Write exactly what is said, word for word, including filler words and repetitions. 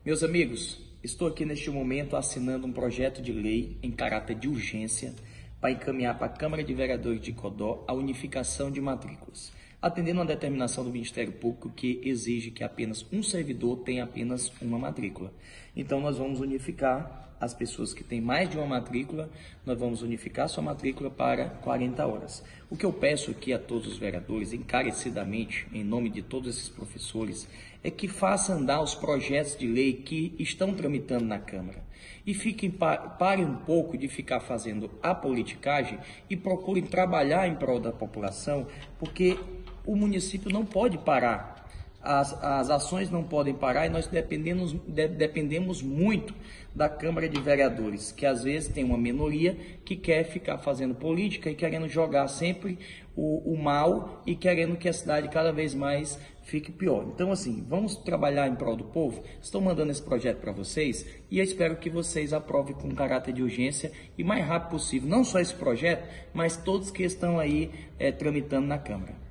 Meus amigos, estou aqui neste momento assinando um projeto de lei em caráter de urgência para encaminhar para a Câmara de Vereadores de Codó a unificação de matrículas, atendendo uma determinação do Ministério Público que exige que apenas um servidor tenha apenas uma matrícula. Então, nós vamos unificar as pessoas que têm mais de uma matrícula, nós vamos unificar sua matrícula para quarenta horas. O que eu peço aqui a todos os vereadores, encarecidamente, em nome de todos esses professores, é que façam andar os projetos de lei que estão tramitando na Câmara. E fiquem, parem um pouco de ficar fazendo a politicagem e procurem trabalhar em prol da população, porque o município não pode parar. As, as ações não podem parar e nós dependemos, de, dependemos muito da Câmara de Vereadores, que às vezes tem uma minoria que quer ficar fazendo política e querendo jogar sempre o, o mal e querendo que a cidade cada vez mais fique pior. Então, assim, vamos trabalhar em prol do povo. Estou mandando esse projeto para vocês e eu espero que vocês aprovem com caráter de urgência e mais rápido possível, não só esse projeto, mas todos que estão aí é, tramitando na Câmara.